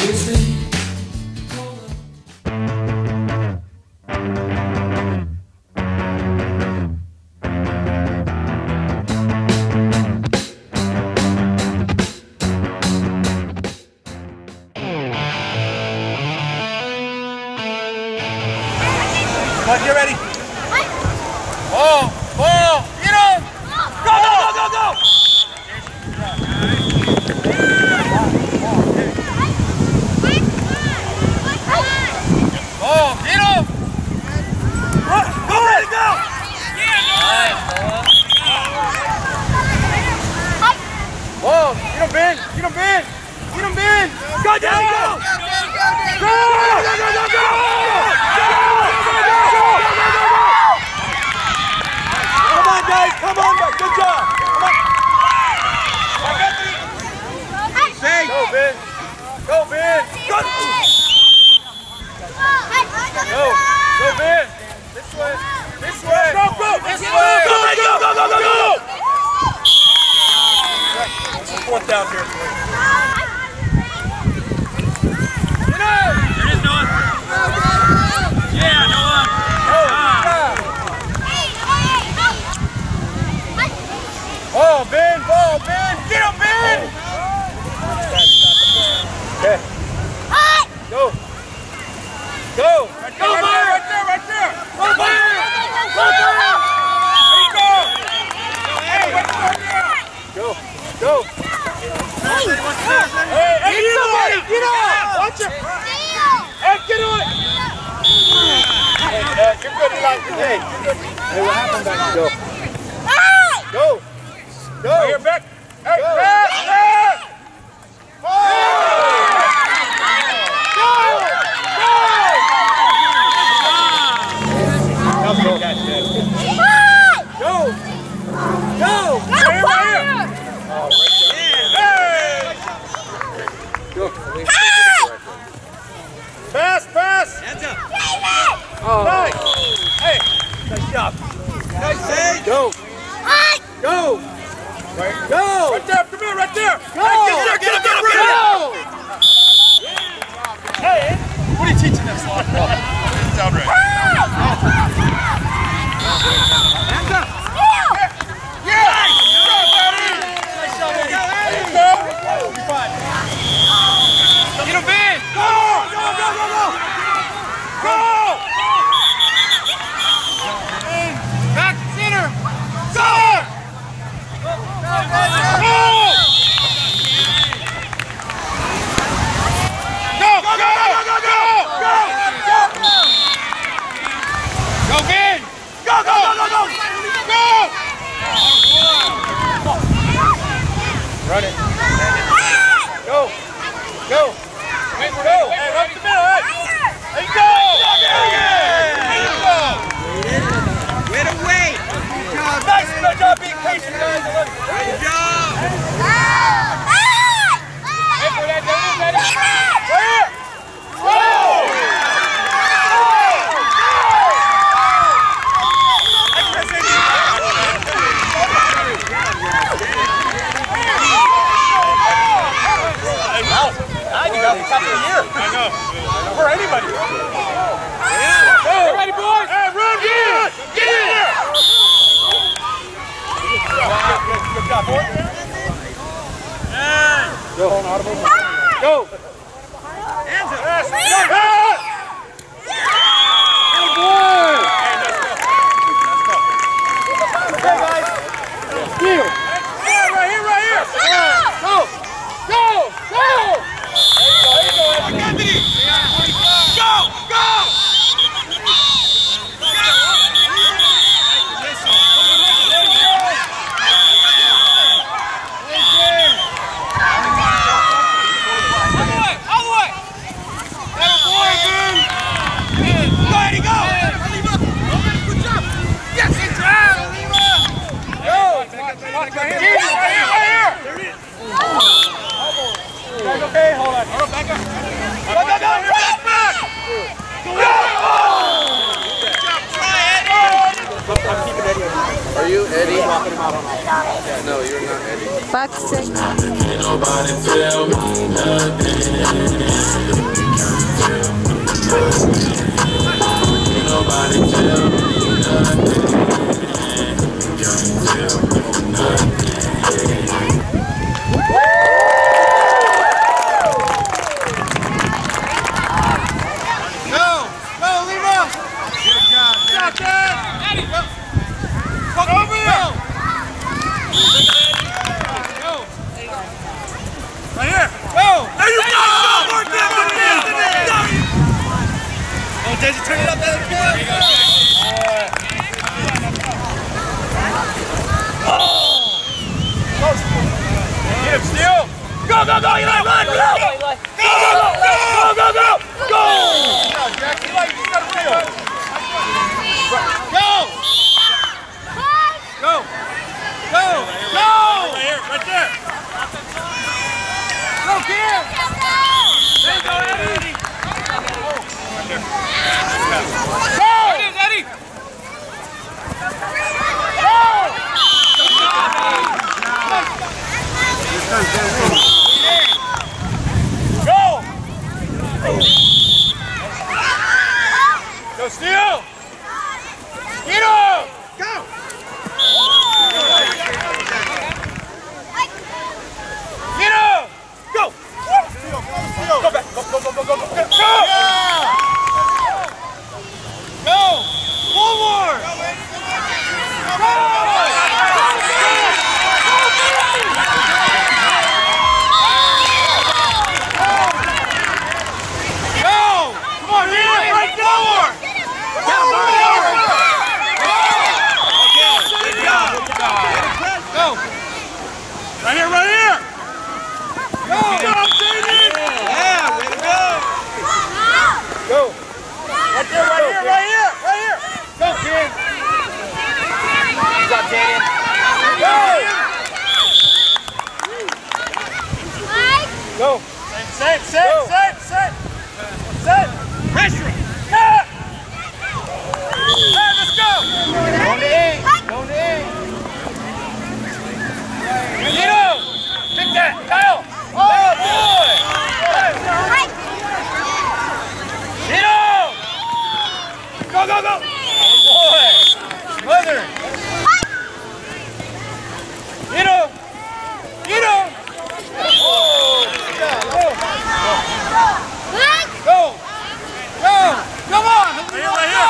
Come on, get ready. Ball, ball, get on. Go, go, go, go, go. Ball, get on. Go, ready, go. Ball, get him, Ben. Get him, Ben. Get him, Ben. Go, Daddy, go. Go, go, go, go, go. Come on, guys. Come on, guys. Good job. Come on. Say. Go, Ben. Go, Ben. Go. Go. Go, Ben. This way. This way. Go, go. This way. Go, go, go, go, go, go. Fourth down here. Get out. There it is, Noah. Yeah, Noah. Ball, Ben, get him, Ben! Okay. Go. Go. Go, Byron! Right there, right there! Go, Byron! Go, Byron! There you go! Hey, right there! Go, go! Hey, hey, get somebody! Get on! Watch it! Hey, get on it! Hey, you're good, Eli. Hey, you're good. Hey, what happened back there? Go. Go. Go! Right here, back! Hey, go. Back! Back! Go! Go! Go! Go! Go! Right here, right here! Oh, right there. Hey! Go! Pass! Pass! Hands up! Oh. Nice! Hey! Nice job! Nice save! Go! Go! Right. Go! Right there, come here, right there! Go! Hey, get him, go! Hey, what are you teaching them, Slot? Down right. Hands up! Yeah! Go, buddy! Nice job, Eddie! Go! You're fine. Get him in! Go! Go, go, go, go! Go! Back center! Go! Go! Go! Go! Go! Go! Go! Go! Go, Ben! Go! Go! Go! Go! Go! Go! Run it. Go! Go! Wait, go! Hey, run the middle, hey! There you go! There you go! Way to wait! Nice, good job being patient, guys. I love you. Good job! Hey, for that, Ready? Clear! Go! I think that's the top of the year. I know. For anybody. Yeah. Go! Hey, ready, boys? Hey, run! Get in there! Good job, boy. Go. Go. Hands up. Yes. Go. Good boy. Hey, let's go. Okay, guys. Steal. Yeah, right here, right here. Go. Go. Go. There you go. Anthony. Go. Go. Okay, hold on. Hold on, back up. Go, back! Go! Good job, try it! I'm keeping Eddie. Are you Eddie? No, you're not Eddie. Bucs 6. Can't nobody tell me nothing. Can't nobody tell me nothing. Can't tell me nothing. Did you turn it up there? Get him, Steele! Go, go, go, Eli, run, go! Go, go, go, go, go, go, go! Jack, Eli, you just gotta reel. Go! Go! Go! Go! Right here, right there! Go, Kim! There you go, Eddie! Go! Eddie! Go! Go! Go, Steele! Get him! Go! Get him! Go! Go back! Go, go, go, go, go, go! Go! Go! Forward! Go! Right here, right here! Go! Go, David! Yeah, way to go! Go! Right there, right here, right here, right here! Go, kid! Good job, Jaden! Go! Go! Set! Pressure! Yeah! Hey, let's go! Going to eight! Going to eight! Nino! Pick that! Kyle! Oh, boy! Nino! Go, go, go! Oh, boy! Mother! Nino! Nino! Oh! Go! Go! Come on! Right here, right here!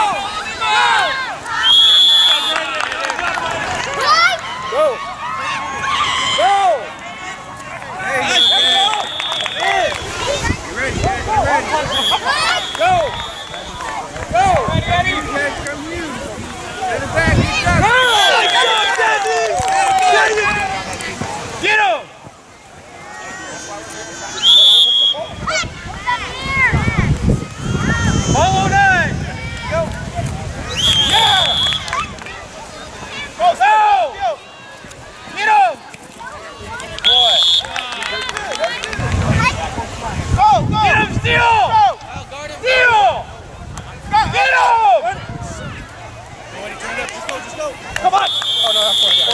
Go! Go! Hey, let's go! You ready? You ready? Go! Go! Ready? From you. In the back, he's got it. Get him! Follow nine! Go! Yeah! Go! Go! Get him! Boy! Go! Go! Get him, Steele! Go! Steele! Go! Get him! Nobody turn it up. Just go. Come on! Oh, no,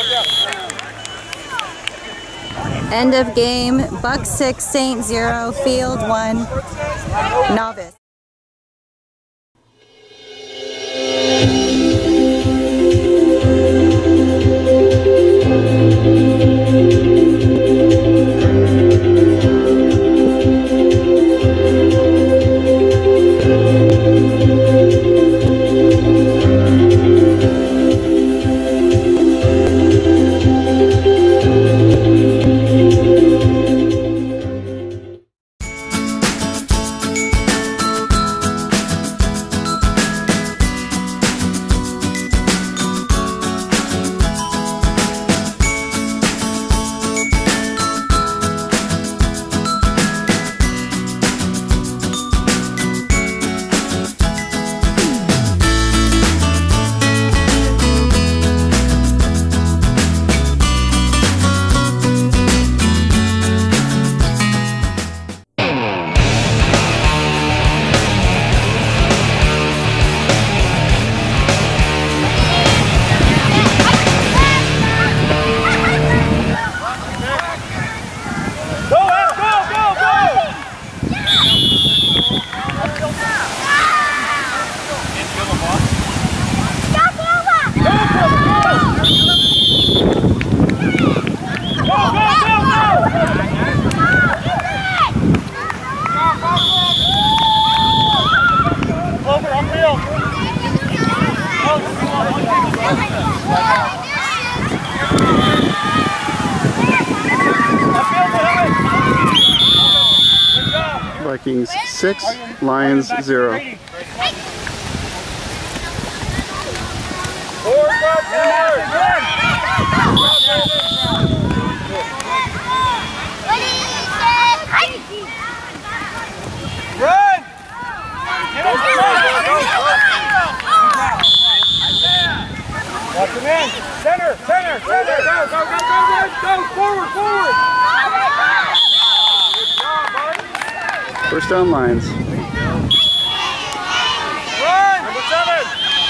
that's End of game. Bucs 6, Saints 0. Field 1. Novice. Vikings 6, Lions 0. Run! Watch him in. Center. Go. Forward. Good job, buddy. First down, Lions. Run! Number 7.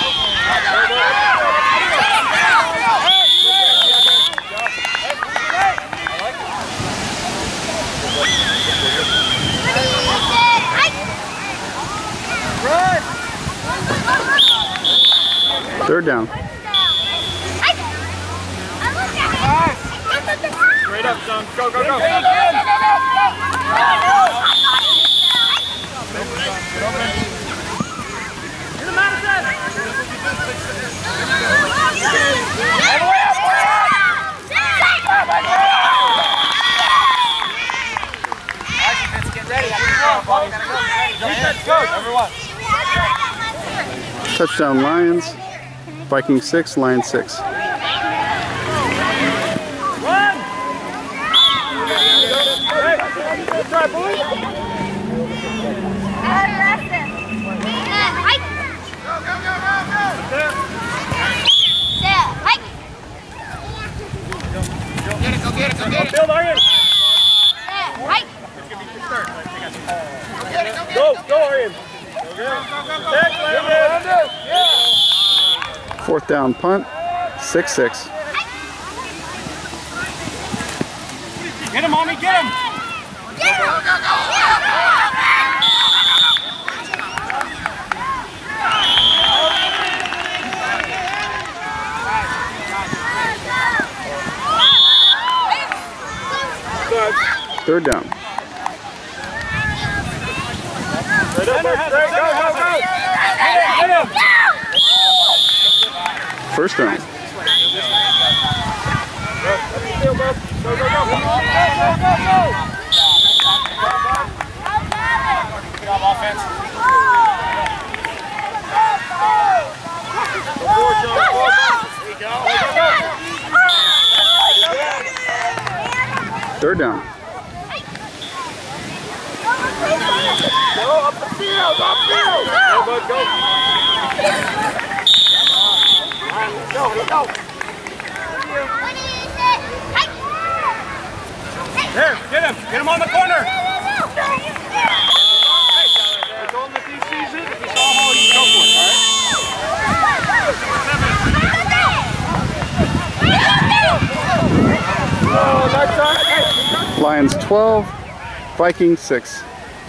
Run! Third down. Straight up, son. Go. Touchdown, Lions. Vikings 6, Lions 6. Run! Good try, boy. Go get it. Build, Aryan. Go, Aryan. Fourth down, punt. 6-6. Get him, mommy, get him. Third down. Straight up, go. Get him. First down. Go. Get off offense. Third down. Go up the field. Go, bud, go. Let's go. There, get him on the corner. I told him if he sees it, if he saw him, you can go for it, all right? Lions 12, Vikings 6.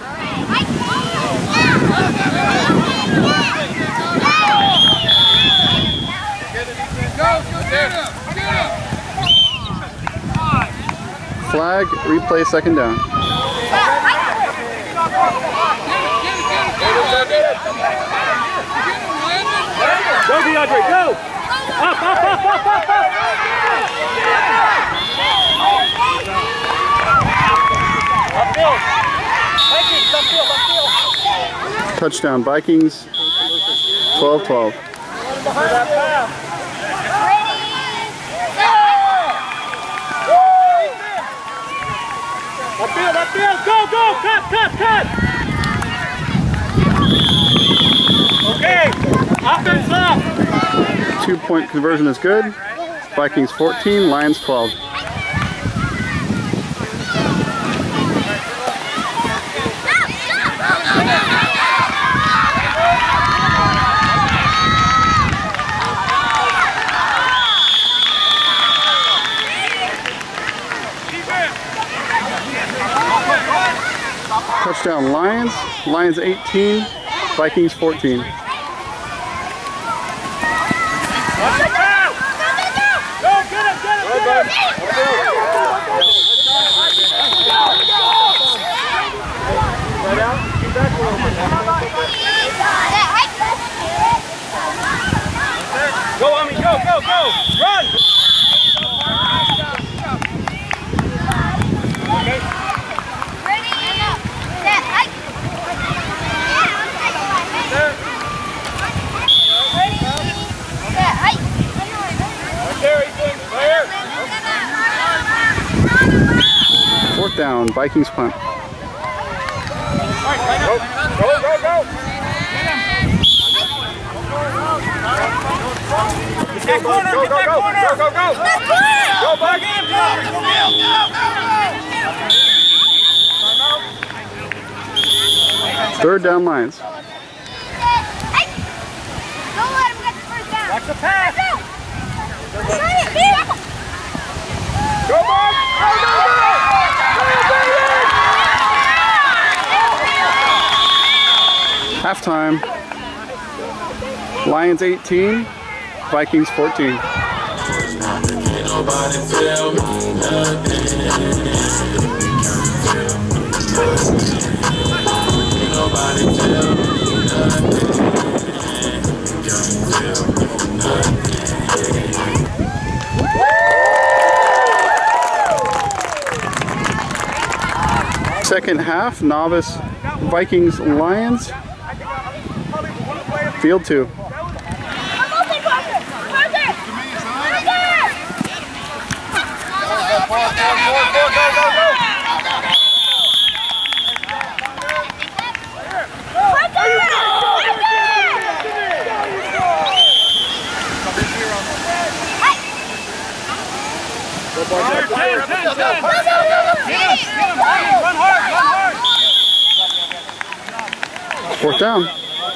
Flag, replay, second down. Go, DeAndre, go! Up! Upfield! Vikings, upfield! Touchdown, Vikings 12-12. Upfield! Go! Cut! Okay, offense up! 2-point conversion is good. Vikings 14, Lions 12. Touchdown, Lions. Lions 18, Vikings 14. Go, Ami, go! Run! 4th down, Vikings punt. Go, go, go, go. Get corner, go, go, go, go, go, go. Go, Buck. Third down, Lions. Don't let him get the first down. Watch the pass. Go, Buck. Go, go, go. Halftime. Lions 18, Vikings 14. Ain't nobody tell me nothing. Ain't nobody tell me nothing. Can't tell me nothing. Second half, Novice Vikings Lions. Field 2. Fourth down.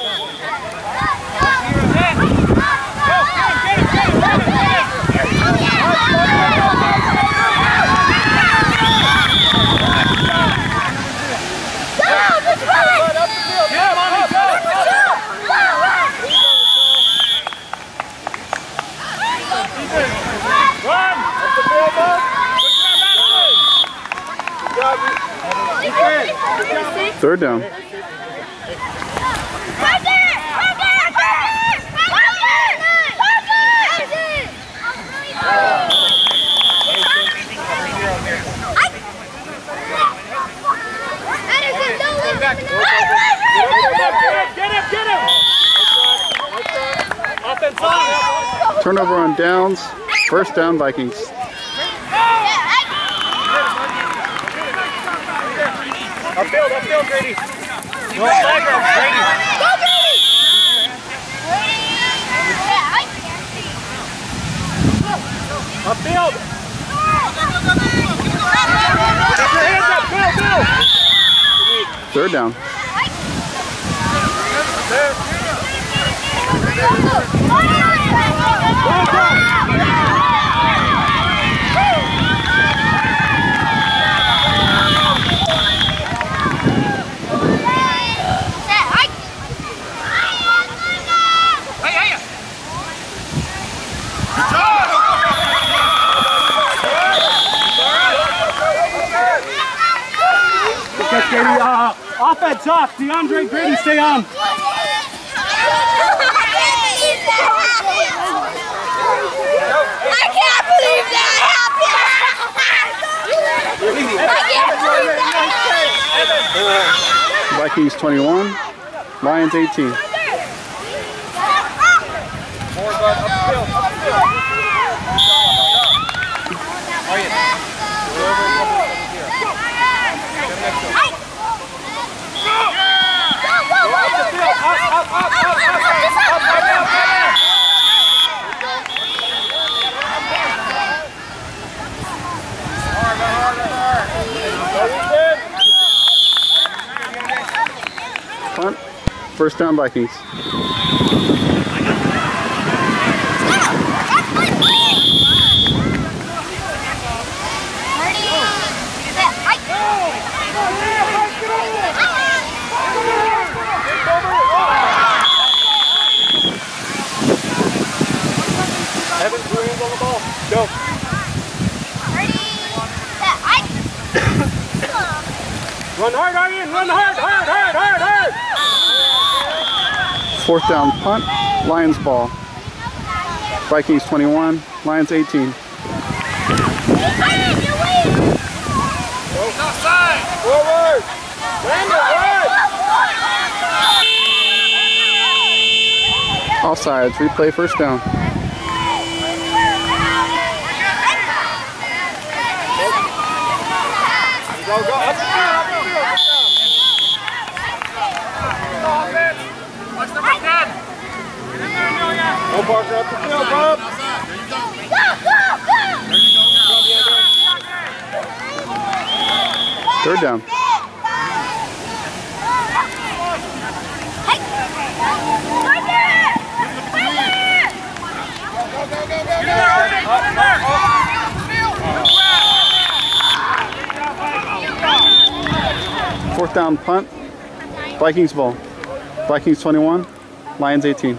Third down. Turnover on downs. First down, Vikings. Upfield, Grady. No flag, Grady. Go, Grady! Upfield. Get your hands up, Bill. Third down. Grady, offense off. DeAndre Grady, stay on. I can't believe that happened! Vikings 21, Lions 18. Punt. First down, Vikings. Evan, 2 hands on the ball. Go. Run hard, Arjen! Run hard! Fourth down, punt. Lions ball. Vikings 21, Lions 18. Outside! Forward! Offsides. Replay first down. Go, go, up the field, up the field. Watch number 10. Get in there, Amelia. Go, Parker, up the field, Bob. Go, go, go! Third down. Fourth down punt. Vikings ball. Vikings 21, Lions 18.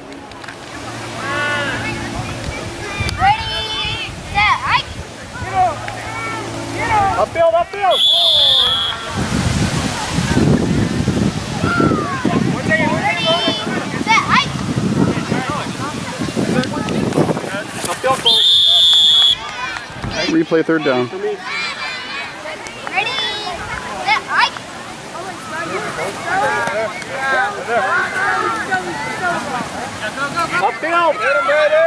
Ready, set, hike. Upfield, upfield. Set, hike. Upfield, goal. Replay third down. Ready, set, hike. Upfield. Hit him, Brady.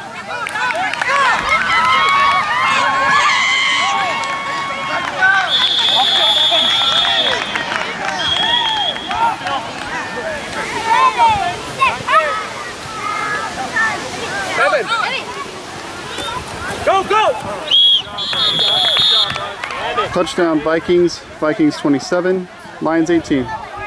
Seven. Go, go. Touchdown Vikings. Vikings 27, Lions 18.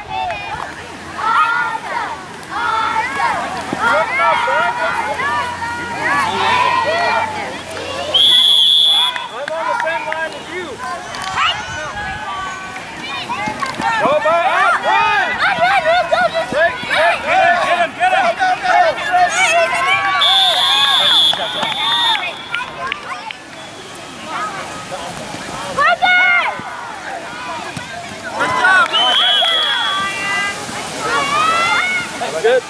Good.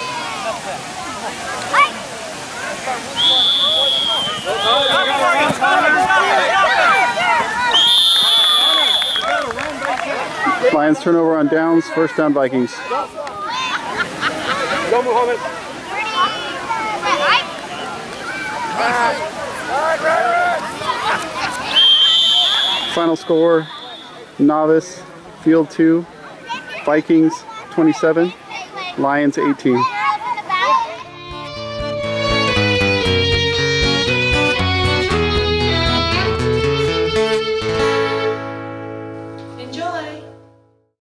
Lions turnover on downs. First down Vikings. Go, Muhammad. Final score, Novice, Field 2, Vikings 27, Lions 18.